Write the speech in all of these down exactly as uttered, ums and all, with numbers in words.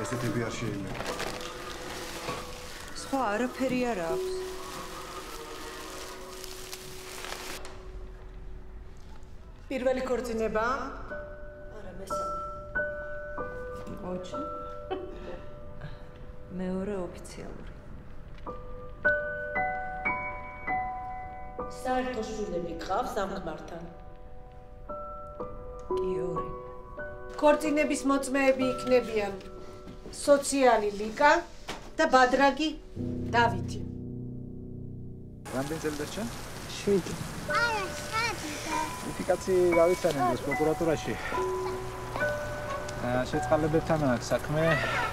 ესეთები არ შეიძლება. სხვა არაფერი არ აქვს. პირველი ქორწინება? არა, მესამე. ოჩი. მეორე ოფიციალური. საერთო შვილები გყავს ამ ქმართან? კი, ორი. ქორწინების მოწმეები იქნებიან სოციალი ლიკა და ბადრაგი დავითი. რამდენი წელი დარჩა? შვიდი. არა, სადია. იფიკაცი გავიცანე ეს პროკურატურაში. აა შეწყალებებთან აქვს საქმე.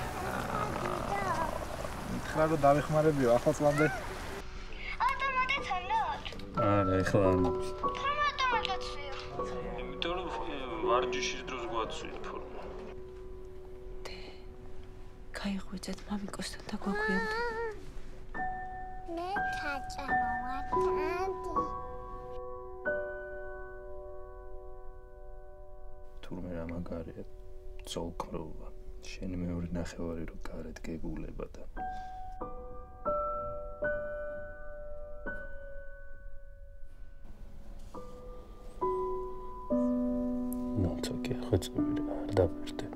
მითხრა რომ დავეხმარებიო ახლწლამდე. ავტომატით ანოთ? არა, ეხლა არ მაქვს. თორემ ავტომატაცია. იმიტომ რომ ვარჯიშის დროს გვაცვია ფორმა. გაიღვიძეთ მამიკოსთან და გვაქვიამდე. მე თაჭამოვატანდი. თურმე რა მაგარია ძოლქროვა. შენი მეორე ნახევარი რო გარეთ გეგულება და ნაცოკი ხოწები არ დაბერდე.